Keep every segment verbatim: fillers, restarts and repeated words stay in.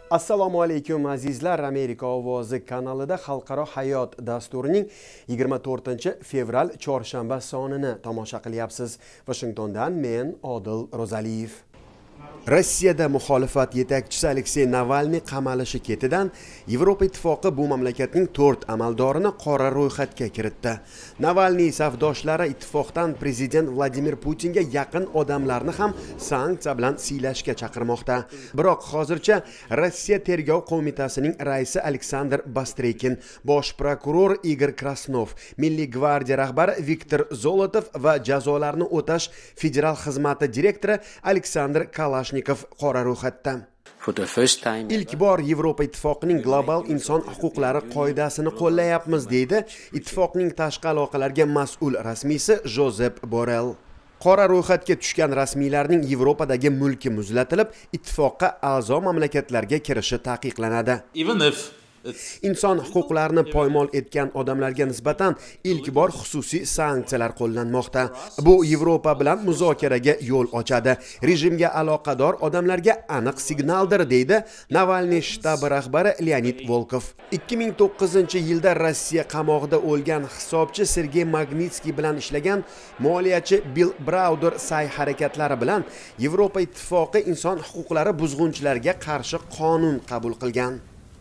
Assalomu alaykum azizlar, Amerika ovozi kanalida Xalqaro hayot dasturining yigirma to'rtinchi fevral chorshanba sonini tomosha qilyapsiz. Washingtondan men Odil Ro'zaliyev. Rossiyada muxolifat yetakchisi Aleksey Navalniy qamalishi ketidan Yevropa ittifoqi bu mamlakatning to'rt amaldorini qora ro'yxatga kiritdi. Navalniy safdoshlari ittifoqdan prezident Vladimir Putinga yaqin odamlarni ham sanksiya bilan siylashga chaqirmoqda. Biroq hozircha Rossiya tergov qo'mitasining raisi Aleksandr Bastrekin, bosh prokuror Igor Krasnov, Milliy gvardiya rahbari Viktor Zolotov va jazolarni o'tash federal xizmati direktori Aleksandr Kalashnikov qora ro'yxatda. Ilk bor Yevropa ittifoqining global inson huquqlari qoidasini qo'llayapmiz, deydi ittifoqning tashqi aloqalarga mas'ul rasmiysi Josep Borrell. Qora ro'yxatga tushgan rasmiylarning Yevropadagi mulki muzlatilib, ittifoqqa a'zo mamlakatlarga kirishi taqiqlanadi. Inson huquqlarini poymol etgan odamlarga nisbatan ilk bor xususiy sanksiyalar qo'llanmoqda. Bu Yevropa bilan muzokaraga yo'l ochadi. Rejimga aloqador odamlarga aniq signaldir, deydi Navalniy shtabi rahbari Leonid Volkov. ikki ming to'qqizinchi yilda Rossiya qamog'ida o'lgan hisobchi Sergey Magnitsky bilan ishlagan moliyachi Bill Browder sa'y-harakatlari bilan Yevropa ittifoqi inson huquqlari buzg'unchilarga qarshi qonun qabul qilgan.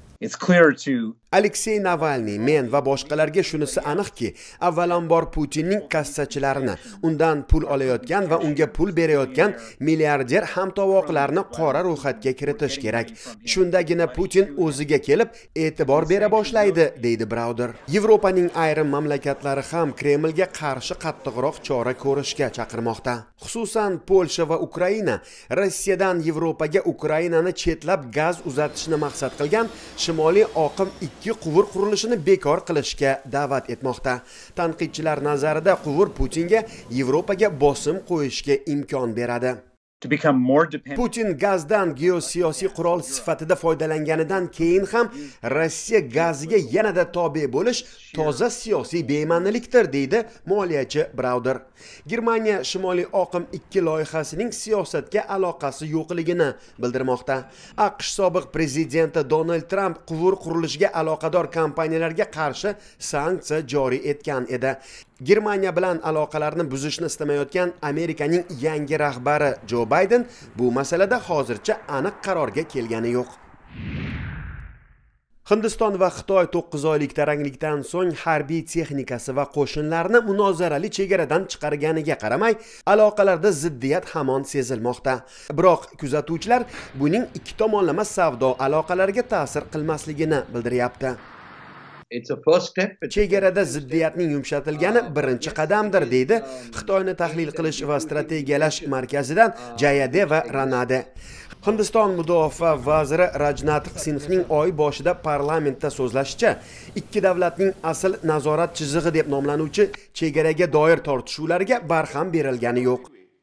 Aleksey Navalniy, men va boshqalarga shunisi aniqki, avvalambor Putinning kassachilarini, undan pul olayotgan va unga pul berayotgan milliarder hamtovoqlarni qora ro'yxatga kiritish kerak. Shundagina Putin o'ziga kelib e'tibor bera boshlaydi, deydi Browder. Yevropaning ayrim mamlakatlari ham Kremlga qarshi qattiqroq chora ko'rishga chaqirmoqda. Xususan Polsha va Ukraina Rossiyadan Yevropaga Ukrainani chetlab gaz uzatishni maqsad qilgan Shimoliy oqim ikki quvur qurilishini bekor qilishga da'vat etmoqda. Tanqidchilar nazarida quvur Putinga Yevropaga bosim qo'yishga imkon beradi. Putin gazdan geosiyosiy qurol sifatida foydalanganidan keyin ham Rossiya gaziga yanada tobe bo'lish toza siyosiy bema'nilikdir, deydi moliyachi Browder. Germaniya Shimoliy oqim ikki loyihasining siyosatga aloqasi yo'qligini bildirmoqda. AQSh sobiq prezidenti Donald Trump quvur qurilishiga aloqador kompaniyalarga qarshi sanksiya joriy etgan edi. Germaniya bilan aloqalarni buzishni istamayotgan Amerikaning yangi rahbari Joe Biden bu masalada hozircha aniq qarorga kelgani yo'q. Hindiston va Xitoy to'qqiz oylik taranglikdan so'ng harbiy texnikasi va qo'shinlarni munozarali chegaradan chiqarganiga qaramay, aloqalarda ziddiyat hamon sezilmoqda. Biroq kuzatuvchilar buning ikki tomonlama savdo aloqalariga ta'sir qilmasligini bildiryapti. Chegarada ziddiyatning yumshatilgani birinchi qadamdir, deydi Xitoyni tahlil qilish va strategiyalash markazidan Jayadeva Ranade. Hindiston mudofaa vaziri Rajnath Singhning oy boshida parlamentda so'zlashicha, ikki davlatning asl nazorat chizig'i deb nomlanuvchi chegaraga doir tortishuvlarga barham berilgani yo'q.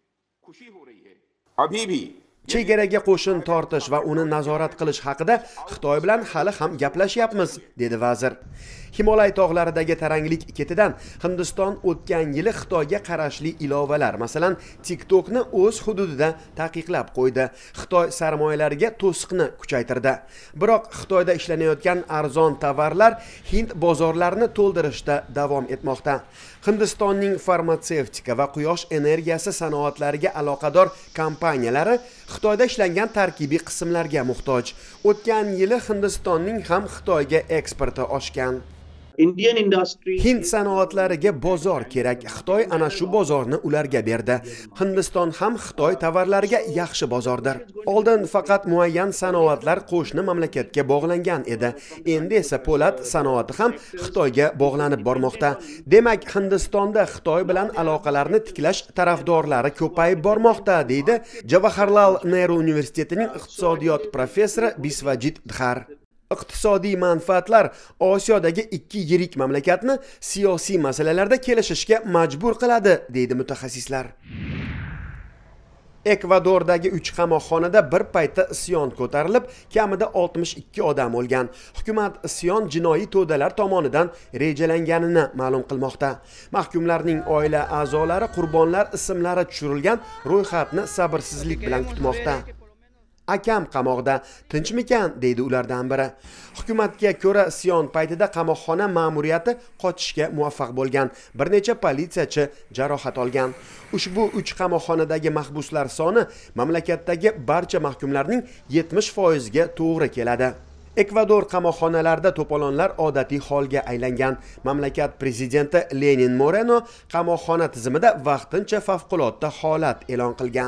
Chegaraga qo'shin tortish va uni nazorat qilish haqida Xitoy bilan hali ham gaplashyapmiz, dedi vazir. Himolay tog'laridagi taranglik ketidan Hindiston o'tgan yili Xitoyga qarashli ilovalar, masalan, TikTokni o'z hududida taqiqlab qo'ydi. Xitoy sarmoyalariga to'siqni kuchaytirdi. Biroq Xitoyda ishlanayotgan arzon tovarlar Hind bozorlarini to'ldirishda davom etmoqda. Hindistonning farmatsevtika va quyosh energiyasi sanoatlariga aloqador kompaniyalari Xitoyda ishlangan tarkibiy qismlarga muhtoj. O'tgan yili Hindistonning ham Xitoyga eksporti oshgan. Hind sanoatlariga bozor kerak. Xitoy ana shu bozorni ularga berdi. Hindiston ham Xitoy tovarlariga yaxshi bozordir. Oldin faqat muayyan sanoatlar qo'shni mamlakatga bog'langan edi. Endi esa po'lat sanoati ham Xitoyga bog'lanib bormoqda. Demak, Hindistonda Xitoy bilan aloqalarni tiklash tarafdorlari ko'payib bormoqda, deydi Javaharlal Nehru universitetining iqtisodiyot professori Bisvajit Dhar. Iqtisodiy manfaatlar Osiyodagi ikki yirik mamlakatni siyosiy masalalarda kelishishga majbur qiladi, deydi mutaxassislar. Ekvadordagi uch qamoqxonada bir paytda isyon ko'tarilib, kamida oltmish ikki odam o'lgan. Hukumat isyon jinoiy to'dalar tomonidan rejalanganini ma'lum qilmoqda. Mahkumlarning oila a'zolari qurbonlar ismlari tushirilgan ro'yxatni sabrsizlik bilan kutmoqda. Akam qamoqda, tinchmikan, deydi ulardan biri. Hukumatga ko'ra Sion paytida qamoqxona ma'muriyati qochishga muvaffaq bo'lgan. Bir necha politsiyachi jarohat olgan. Ushbu uch qamoqxonadagi mahbuslar soni mamlakatdagi barcha mahkumlarning yetmish foiziga to'g'ri keladi. Ekvador qamoqxonalarida to'polonlar odatiy holga aylangan. Mamlakat prezidenti Lenin Moreno qamoqxona tizimida vaqtincha favqulodda holat e'lon qilgan.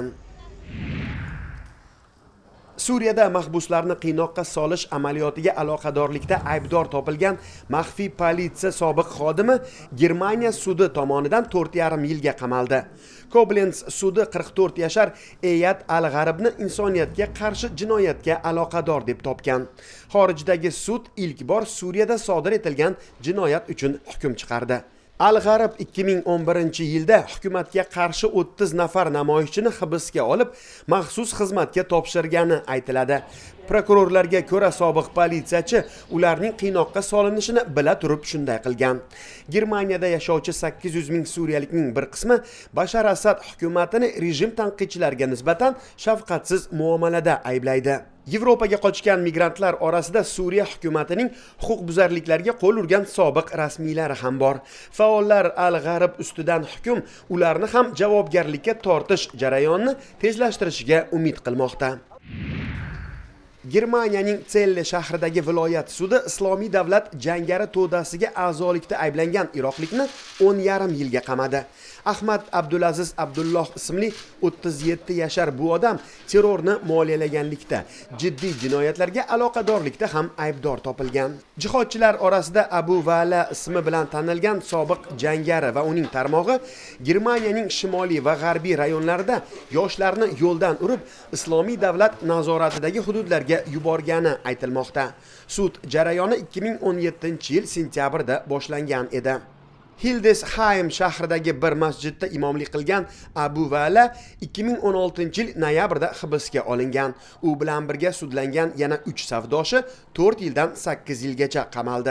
Suriyada mahbuslarni qiynoqqa solish amaliyotiga aloqadorlikda aybdor topilgan maxfiy politsiya sobiq xodimi Germaniya sudi tomonidan to'rt yarim yilga qamaldi. Koblenz sudi qirq to'rt yashar Eyad al-G'aribni insoniyatga qarshi jinoyatga aloqador deb topgan. Xorijdagi sud ilk bor Suriyada sodir etilgan jinoyat uchun hukm chiqardi. Al-G'arib ikki ming o'n birinchi yilda hukumatga qarshi o'ttiz nafar namoyishchini hibsga olib, maxsus xizmatga topshirgani aytiladi. Prokurorlarga ko'ra sobiq politsiyachi ularning qiynoqqa solinishini bila turib shunday qilgan. Germaniyada yashovchi sakkiz yuz ming suriyalikning bir qismi Bashar Asad hukumatini rejim tanqidchilariga nisbatan shafqatsiz muomalada ayblaydi. Yevropaga qochgan migrantlar orasida Suriya hukumatining huquqbuzarliklarga qo'l urgan sobiq rasmiylari ham bor. Faollar Al-G'arib ustidan hukm ularni ham javobgarlikka tortish jarayonini tezlashtirishiga umid qilmoqda. Germaniyaning Celle shahridagi viloyat sudi Islomiy davlat jangari to'dasiga a'zolikda ayblangan iroqlikni o'n yarim yilga qamadi. Ahmad Abdulaziz Abdulloh ismli o'ttiz yetti yashar bu odam terrorni moliyalaganlikda, jiddiy jinoyatlarga aloqadorlikda ham aybdor topilgan. Jihodchilar orasida Abu Vala ismi bilan tanilgan sobiq jangari va uning tarmog'i Germaniyaning shimoliy va g'arbiy rayonlarida yoshlarni yo'ldan urib, Islomiy davlat nazoratidagi hududlarga yuborgani aytilmoqda. Sud jarayoni ikki ming o'n yettinchi yil sentyabrda boshlangan edi. Hildesheim shahridagi bir masjidda imomlik qilgan Abu Vala ikki ming o'n oltinchi yil noyabrda hibsga olingan. U bilan birga sudlangan yana uch savdoshi to'rt yildan sakkiz yilgacha qamaldi.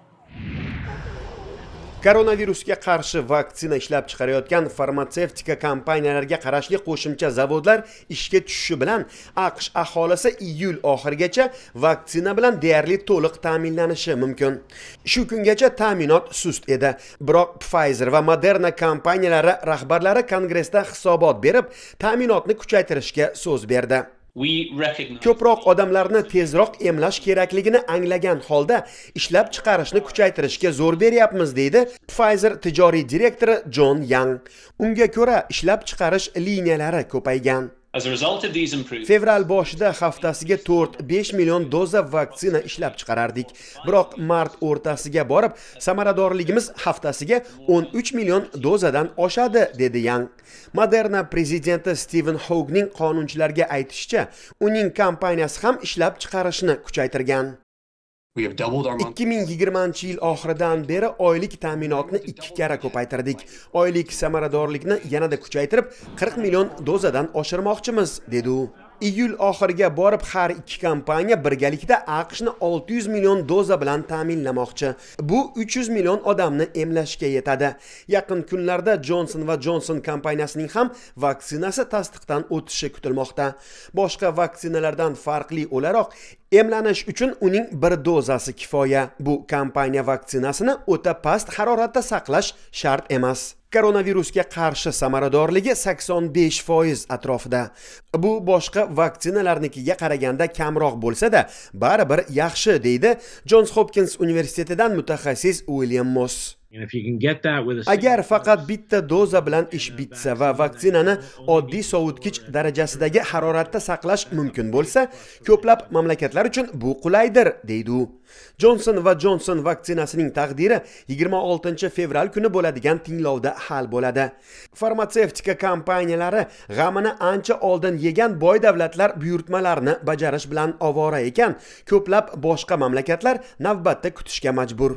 Koronavirusga qarshi vaksina ishlab chiqarayotgan farmatsevtika kompaniyalarga qarashli qo'shimcha zavodlar ishga tushishi bilan AQSh aholisi iyul oxirigacha vaksina bilan deyarli to'liq ta'minlanishi mumkin. Shu kungacha ta'minot sust edi. Biroq Pfizer va Moderna kompaniyalari rahbarlari kongressda hisobot berib, ta'minotni kuchaytirishga so'z berdi. Ko'proq odamlarni tezroq emlash kerakligini anglagan holda ishlab chiqarishni kuchaytirishga zo'r beryapmiz, deydi Pfizer tijoriy direktori Jon Yang. Unga ko'ra, ishlab chiqarish liniyalari ko'paygan. Fevral boshida haftasiga to'rt besh million doza vaksina ishlab chiqarardik. Biroq mart o'rtasiga borib, samaradorligimiz haftasiga o'n uch million dozadan oshadi, dedi Yang. Moderna prezidenti Steven Hougning qonunchilarga aytishicha, uning kompaniyasi ham ishlab chiqarishni kuchaytirgan. ikki ming yigirmanchi yil oxiridan beri oylik ta'minotni ikki karra ko'paytirdik. Oylik samaradorlikni yanada kuchaytirib, qirq million dozadan oshirmoqchimiz, dedi u. Iyul oxiriga borib har ikki kompaniya birgalikda AQShni olti yuz million doza bilan ta'minlamoqchi. Bu uch yuz million odamni emlashga yetadi. Yaqin kunlarda Johnson va Johnson kompaniyasining ham vaksinasi tasdiqdan o'tishi kutilmoqda. Boshqa vaksinalardan farqli o'laroq emlanish uchun uning bir dozasi kifoya. Bu kompaniya vaksinasini o'ta past haroratda saqlash shart emas. Koronavirusga qarshi samaradorligi sakson besh foiz atrofida. Bu boshqa vaksinalarnikiga qaraganda kamroq bo'lsa-da, baribir yaxshi, deydi Johns Hopkins universitetidan mutaxassis William Moss. Agar faqat bitta doza bilan ish bitsa va vaksinani oddiy sovutgich darajasidagi haroratda saqlash mumkin bo'lsa, ko'plab mamlakatlar uchun bu qulaydir, deydi u. Johnson va Johnson vaksinasining taqdiri yigirma oltinchi fevral kuni bo'ladigan tinglovda hal bo'ladi. Farmatsevtika kompaniyalari g'amini ancha oldin yegan boy davlatlar buyurtmalarni bajarish bilan ovora ekan, ko'plab boshqa mamlakatlar navbatda kutishga majbur.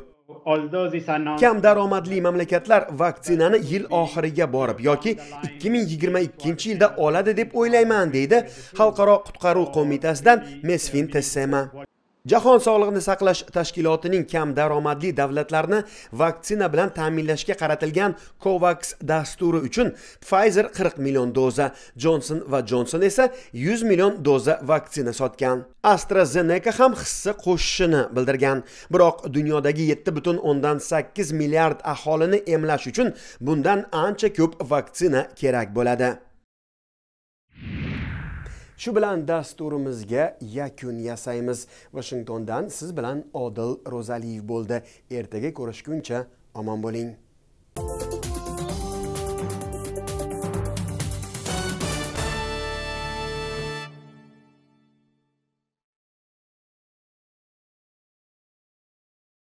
Kam daromadli mamlakatlar vaksinani yil oxiriga borib yoki ikki ming yigirma ikkinchi yilda oladi deb o'ylayman, deydi Xalqaro qutqaruv qo'mitasidan Mesfin Tessema. Jahon sog'liqni saqlash tashkilotining kam daromadli davlatlarni vaksina bilan ta'minlashga qaratilgan COVAX dasturi uchun Pfizer qirq million doza, Johnson va Johnson esa yuz million doza vaksina sotgan. AstraZeneca ham hissa qo'shishini bildirgan. Biroq dunyodagi yetti butun o'ndan sakkiz milliard aholini emlash uchun bundan ancha ko'p vaksina kerak bo'ladi. Shu bilan dasturimizga yakun yasaymiz. Washingtondan siz bilan Odil Ro'zaliyev bo'ldi. Ertaga ko'rishguncha omon bo'ling.